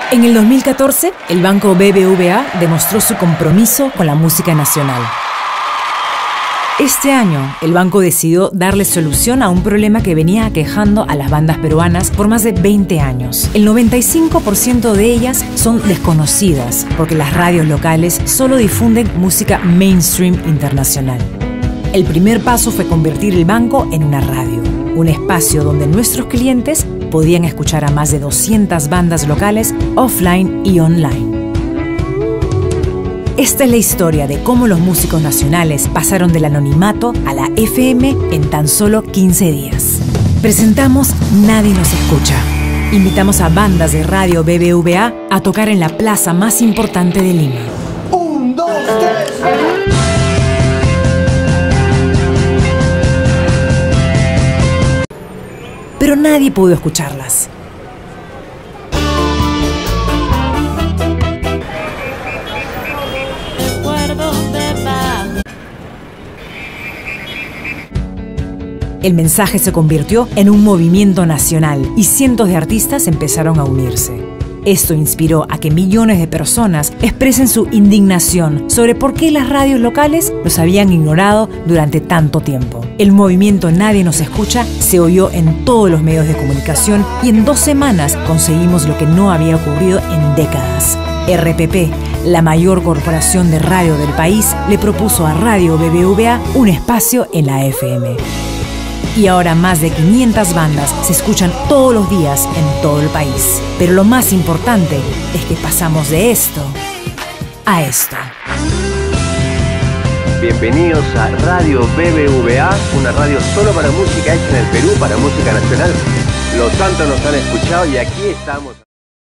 En el 2014, el Banco BBVA demostró su compromiso con la música nacional. Este año, el banco decidió darle solución a un problema que venía aquejando a las bandas peruanas por más de 20 años. El 95% de ellas son desconocidas porque las radios locales solo difunden música mainstream internacional. El primer paso fue convertir el banco en una radio, un espacio donde nuestros clientes podían escuchar a más de 200 bandas locales offline y online. Esta es la historia de cómo los músicos nacionales pasaron del anonimato a la FM en tan solo 15 días. Presentamos Nadie nos escucha. Invitamos a bandas de radio BBVA a tocar en la plaza más importante de Lima. 1, 2, 3. Pero nadie pudo escucharlas. El mensaje se convirtió en un movimiento nacional y cientos de artistas empezaron a unirse. Esto inspiró a que millones de personas expresen su indignación sobre por qué las radios locales los habían ignorado durante tanto tiempo. El movimiento Nadie nos escucha se oyó en todos los medios de comunicación y en 2 semanas conseguimos lo que no había ocurrido en décadas. RPP, la mayor corporación de radio del país, le propuso a Radio BBVA un espacio en la FM. Y ahora más de 500 bandas se escuchan todos los días en todo el país. Pero lo más importante es que pasamos de esto a esto. Bienvenidos a Radio BBVA, una radio solo para música hecha en el Perú, para música nacional. Los santos nos han escuchado y aquí estamos.